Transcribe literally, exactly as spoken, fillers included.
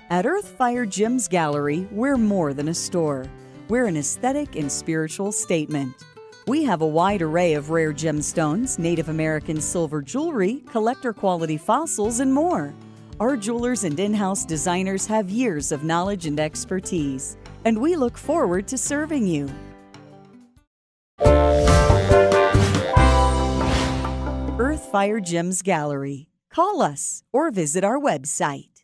At Earthfire Gems Gallery, we're more than a store. We're an aesthetic and spiritual statement. We have a wide array of rare gemstones, Native American silver jewelry, collector-quality fossils, and more. Our jewelers and in-house designers have years of knowledge and expertise, and we look forward to serving you. Earthfire Gems Gallery. Call us or visit our website.